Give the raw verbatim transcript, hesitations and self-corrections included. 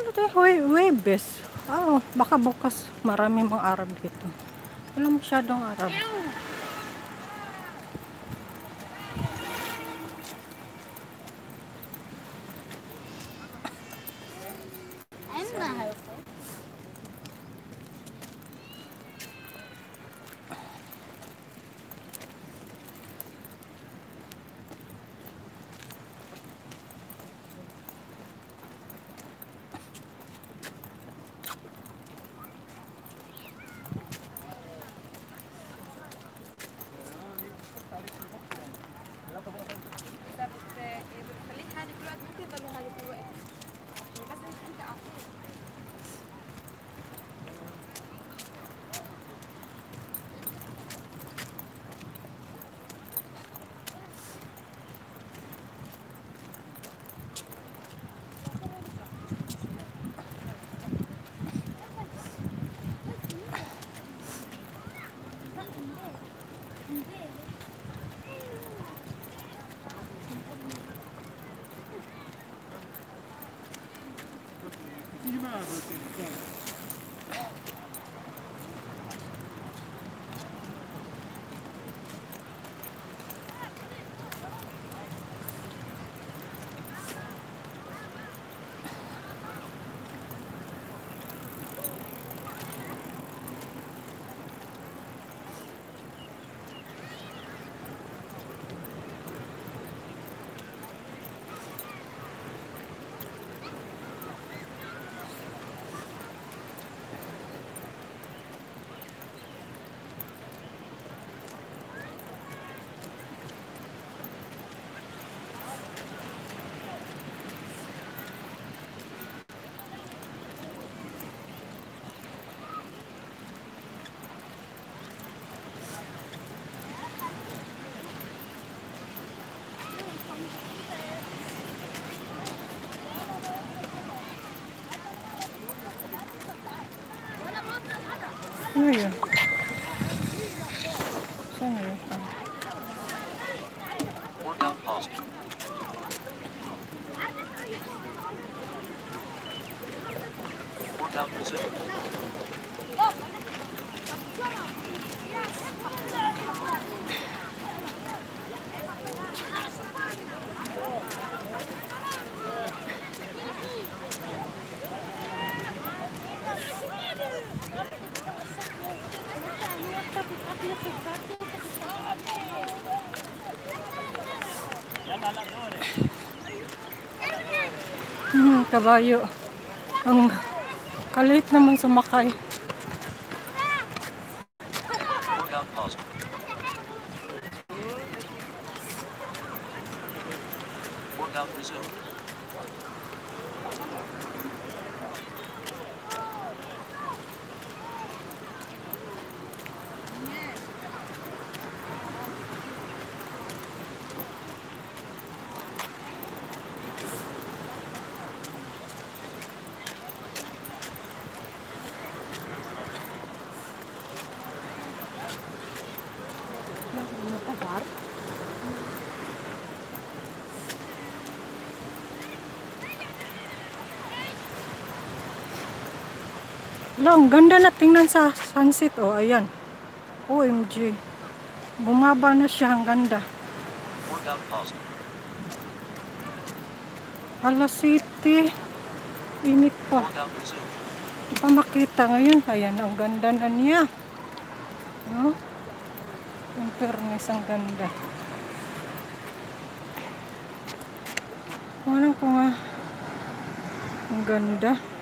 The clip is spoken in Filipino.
Ano tayo? Huwebes. Ah, baka bukas marami mga Arab dito. Wala masyadong Arab. I'm not helpful. خليك حالك دلوقتي ممكن يضلوا هذه دلوقتي بس انت عارفين Ano yun? Saan yun? Workout pause. Workout resumed. Hmm, kabayo. Ang kalit naman sumakay. Workout pause. Workout resumed. Wala, ang ganda na tingnan sa sunset. Oh, ayan. O M G. Bumaba na siya. Ang ganda. Workout pause. Hala City. Init pa. Workout resumed. Hindi pa makita ngayon. Ayan, ang ganda na niya. No? Ang fairness, ang ganda. Walang ko nga. Ang ganda.